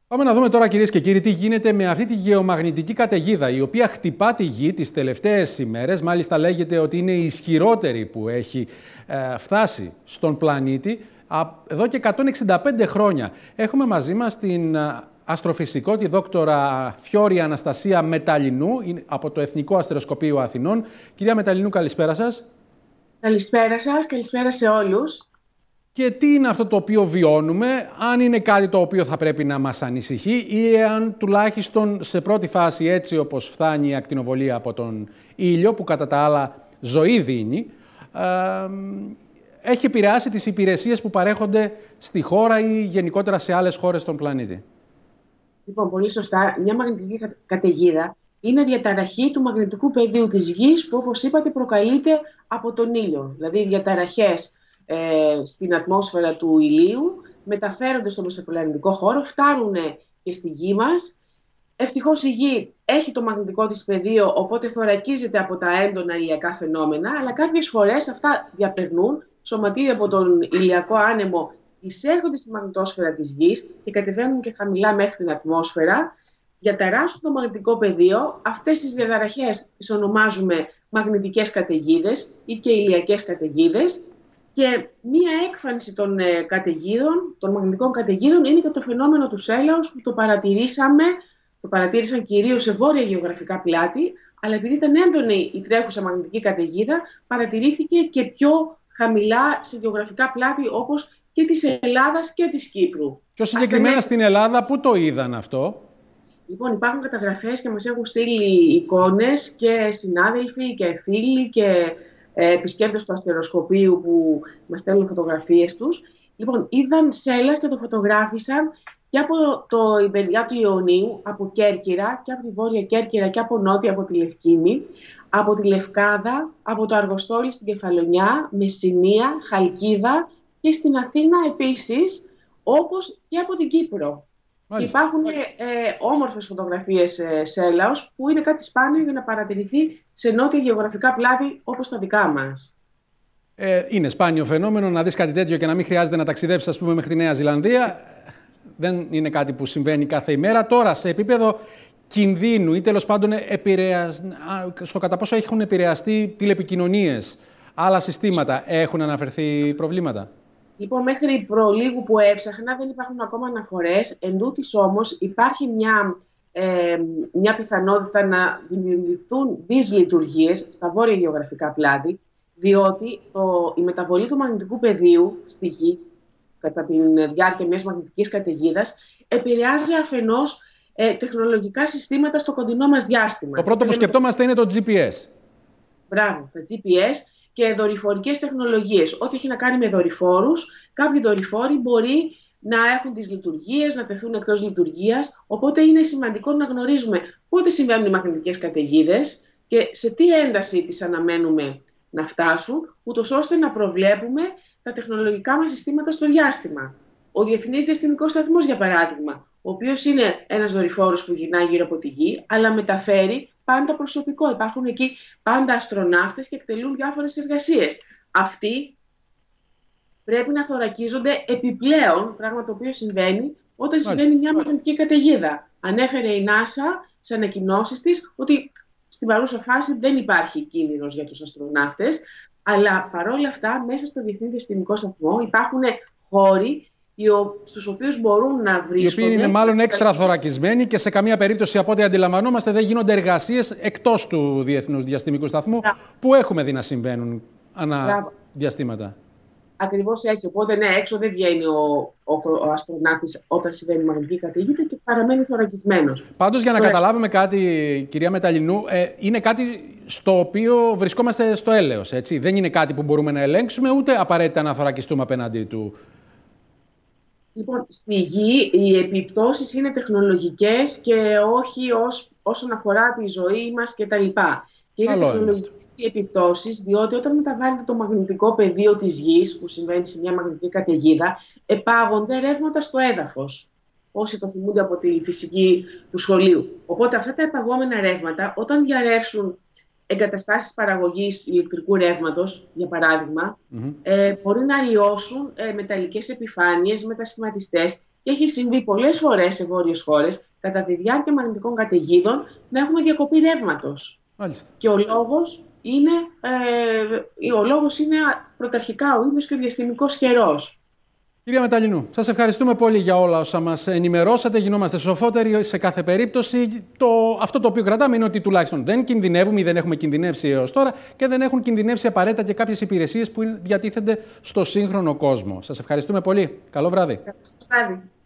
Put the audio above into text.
Πάμε να δούμε τώρα, κυρίες και κύριοι, τι γίνεται με αυτή τη γεωμαγνητική καταιγίδα, η οποία χτυπά τη Γη τις τελευταίες ημέρες. Μάλιστα λέγεται ότι είναι η ισχυρότερη που έχει φτάσει στον πλανήτη εδώ και 165 χρόνια. Έχουμε μαζί μας την αστροφυσικό, τη δόκτωρα Φιώρη Αναστασία Μεταλλινού, από το Εθνικό Αστεροσκοπείο Αθηνών. Κυρία Μεταλλινού, καλησπέρα σας. Καλησπέρα σας, καλησπέρα σε όλους. Και τι είναι αυτό το οποίο βιώνουμε, αν είναι κάτι το οποίο θα πρέπει να μας ανησυχεί ή αν τουλάχιστον σε πρώτη φάση, έτσι όπως φτάνει η ακτινοβολία από τον ήλιο, που κατά τα άλλα ζωή δίνει, έχει επηρεάσει τις υπηρεσίες που παρέχονται στη χώρα ή γενικότερα σε άλλες χώρες στον πλανήτη. Λοιπόν, πολύ σωστά. Μια μαγνητική καταιγίδα είναι διαταραχή του μαγνητικού πεδίου της Γης που, όπως είπατε, προκαλείται από τον ήλιο. Δηλαδή, διαταραχές στην ατμόσφαιρα του ηλίου μεταφέρονται στο μεσοπλανητικό χώρο, φτάνουν και στη Γη μας. Ευτυχώς η Γη έχει το μαγνητικό της πεδίο, οπότε θωρακίζεται από τα έντονα ηλιακά φαινόμενα, αλλά κάποιες φορές αυτά διαπερνούν, σωματίδια από τον ηλιακό άνεμο εισέρχονται στη μαγνητόσφαιρα της Γης και κατεβαίνουν και χαμηλά μέχρι την ατμόσφαιρα, διαταράσσουν το μαγνητικό πεδίο. Αυτές τις διαταραχές τις ονομάζουμε μαγνητικές καταιγίδες ή και ηλιακές καταιγίδες. Και μία έκφανση των καταιγίδων, των μαγνητικών καταιγίδων, είναι και το φαινόμενο του Σέλαος που το παρατήρησαν κυρίως σε βόρεια γεωγραφικά πλάτη, αλλά επειδή ήταν έντονη η τρέχουσα μαγνητική καταιγίδα, παρατηρήθηκε και πιο χαμηλά σε γεωγραφικά πλάτη όπως και της Ελλάδας και της Κύπρου. Πιο συγκεκριμένα στην Ελλάδα, πού το είδαν αυτό? Λοιπόν, υπάρχουν καταγραφές και μας έχουν στείλει εικόνες και συνάδελφοι και φίλοι και επισκέπτες του αστεροσκοπείου που μας στέλνουν φωτογραφίες τους. Λοιπόν, είδαν Σέλλας και το φωτογράφησαν και από το υπεριά του Ιωνίου, από Κέρκυρα και από τη Βόρεια Κέρκυρα και από νότια, από τη Λευκήμη, από τη Λευκάδα, από το Αργοστόλι στην Κεφαλονιά, Μεσσηνία, Χαλκίδα και στην Αθήνα επίσης, όπως και από την Κύπρο. Υπάρχουν όμορφες φωτογραφίες Σέλλαος που είναι κάτι σπάνιο για να παρατηρηθεί σε νότια γεωγραφικά πλάτη όπως τα δικά μας. Είναι σπάνιο φαινόμενο να δεις κάτι τέτοιο και να μην χρειάζεται να ταξιδέψεις, ας πούμε, μέχρι τη Νέα Ζηλανδία. Δεν είναι κάτι που συμβαίνει κάθε ημέρα. Τώρα, σε επίπεδο κινδύνου ή τέλος πάντων στο κατά πόσο έχουν επηρεαστεί τηλεπικοινωνίες, άλλα συστήματα, έχουν αναφερθεί προβλήματα? Λοιπόν, μέχρι προλίγου που έψαχνα δεν υπάρχουν ακόμα αναφορές. Εν τούτοις όμως υπάρχει μια πιθανότητα να δημιουργηθούν δυσλειτουργίες στα βόρεια γεωγραφικά πλάτη, διότι η μεταβολή του μαγνητικού πεδίου στη Γη κατά τη διάρκεια μιας μαγνητικής καταιγίδας επηρεάζει αφενός τεχνολογικά συστήματα στο κοντινό μας διάστημα. Το πρώτο που σκεπτόμαστε είναι το GPS. Μπράβο, τα GPS και δορυφορικές τεχνολογίες. Ό,τι έχει να κάνει με δορυφόρους, κάποιοι δορυφόροι μπορεί να έχουν τις λειτουργίες, να τεθούν εκτός λειτουργίας. Οπότε είναι σημαντικό να γνωρίζουμε πότε συμβαίνουν οι μαγνητικές καταιγίδες και σε τι ένταση τις αναμένουμε να φτάσουν, ούτως ώστε να προβλέπουμε τα τεχνολογικά μας συστήματα στο διάστημα. Ο Διεθνής Διαστημικός Σταθμός, για παράδειγμα, ο οποίος είναι ένας δορυφόρος που γυρνάει γύρω από τη Γη, αλλά μεταφέρει πάντα προσωπικό. Υπάρχουν εκεί πάντα αστροναύτες και εκτελούν διάφορες εργασίες. Αυτοί πρέπει να θωρακίζονται επιπλέον, πράγμα το οποίο συμβαίνει όταν συμβαίνει μια μαγνητική καταιγίδα. Ανέφερε η NASA σε ανακοινώσεις της ότι στην παρούσα φάση δεν υπάρχει κίνδυνος για τους αστροναύτες, αλλά παρόλα αυτά μέσα στο Διεθνή Διαστημικό Σταθμό υπάρχουν χώροι στους οποίους μπορούν να βρίσκονται. Οι οποίοι είναι μάλλον έξτρα θωρακισμένοι και σε καμία περίπτωση, από ό,τι αντιλαμβανόμαστε, δεν γίνονται εργασίες εκτός του Διεθνούς Διαστημικού Σταθμού, που έχουμε δει να συμβαίνουν ανά διαστήματα. Ακριβώς έτσι. Οπότε, ναι, έξω δεν βγαίνει ο αστροναύτης όταν συμβαίνει μαγνητική καταιγίδα και παραμένει θωρακισμένος. Πάντως, για να καταλάβουμε κάτι, κυρία Μεταλλινού, είναι κάτι στο οποίο βρισκόμαστε στο έλεος, έτσι. Δεν είναι κάτι που μπορούμε να ελέγξουμε, ούτε απαραίτητα να θωρακιστούμε απέναντί του. Λοιπόν, στη Γη οι επιπτώσεις είναι τεχνολογικές και όχι όσον αφορά τη ζωή μας κτλ. Και είναι τεχνολογικές οι επιπτώσεις, διότι όταν μεταβάλλεται το μαγνητικό πεδίο της Γης, που συμβαίνει σε μια μαγνητική καταιγίδα, επάγονται ρεύματα στο έδαφος. Όσοι το θυμούνται από τη φυσική του σχολείου. Οπότε αυτά τα επαγόμενα ρεύματα, όταν διαρρεύσουν εγκαταστάσεις παραγωγής ηλεκτρικού ρεύματος, για παράδειγμα, μπορεί να αλλοιώσουν μεταλλικές επιφάνειες, μετασχηματιστές Και έχει συμβεί πολλές φορές σε βόρειες χώρες, κατά τη διάρκεια μαγνητικών καταιγίδων, να έχουμε διακοπή ρεύματος. Και ο λόγος είναι πρωταρχικά ο ήλιος και ο διαστημικός καιρός. Κυρία Μεταλλινού, σας ευχαριστούμε πολύ για όλα όσα μας ενημερώσατε. Γινόμαστε σοφότεροι σε κάθε περίπτωση. Αυτό το οποίο κρατάμε είναι ότι τουλάχιστον δεν κινδυνεύουμε ή δεν έχουμε κινδυνεύσει έως τώρα και δεν έχουν κινδυνεύσει απαραίτητα και κάποιες υπηρεσίες που διατίθενται στο σύγχρονο κόσμο. Σας ευχαριστούμε πολύ. Καλό βράδυ. Καλό βράδυ.